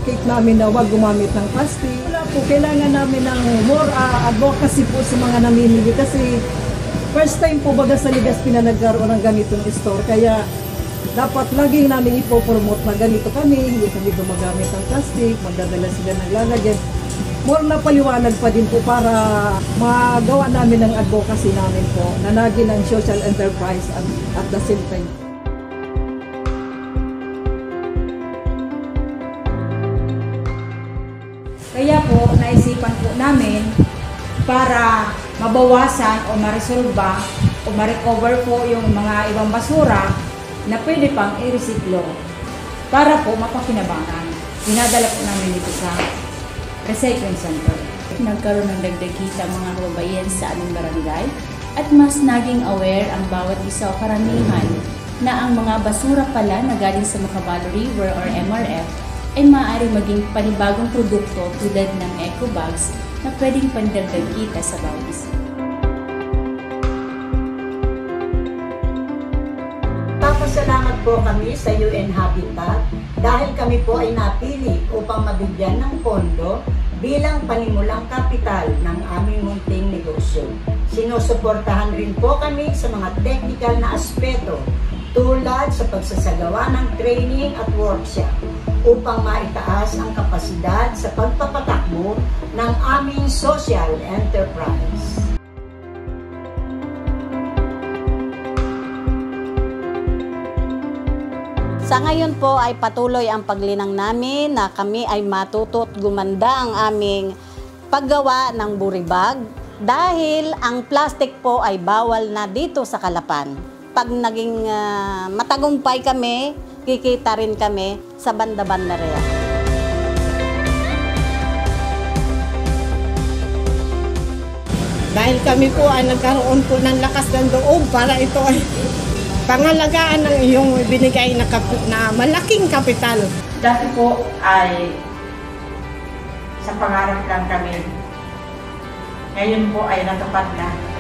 ina-advocate namin na huwag gumamit ng plastic. Wala po, kailangan namin ng more advocacy po sa mga namimili kasi first time po baga sa Legazpi na nagkaroon ng ganitong store. Kaya dapat laging namin ipopromote na ganito kami, hindi kami gumagamit ng plastic, magdadala sila ng lalagyan. More na paliwanag pa din po para magawa namin ng advocacy namin po na naging ng social enterprise at the same time. Kaya po, naisipan po namin para mabawasan o maresolba o ma-recover po yung mga ibang basura na pwede pang i-recyclo para po mapakinabangan. Dinadala po namin dito sa recycling center. Nagkaroon ng dagdag kita mga kababayan sa aming barangay at mas naging aware ang bawat isa o karamihan na ang mga basura pala na galing sa Makaballo River or MRF ay maaaring maging panibagong produkto tulad ng eco bags na pwedeng pandagdag kita sa bawat isa. Papasalamat po kami sa UN Habitat dahil kami po ay napili upang mabigyan ng pondo bilang panimulang kapital ng aming munting negosyo. Sinusuportahan rin po kami sa mga technical na aspeto tulad sa pagsasagawa ng training at workshop upang maitaas ang kapasidad sa pagpapatakbo ng aming social enterprise. Sa ngayon po ay patuloy ang paglinang namin na kami ay matuto at gumanda ang aming paggawa ng buribag dahil ang plastic po ay bawal na dito sa Calapan. Pag naging matagumpay kami, kikita rin kami sa banda-banda rin. Dahil kami po ay nagkaroon po ng lakas ng loob para ito ay pangalagaan ng iyong binigay na malaking kapital. Dati po ay sa pangarap lang kami. Ngayon po ay natupad na.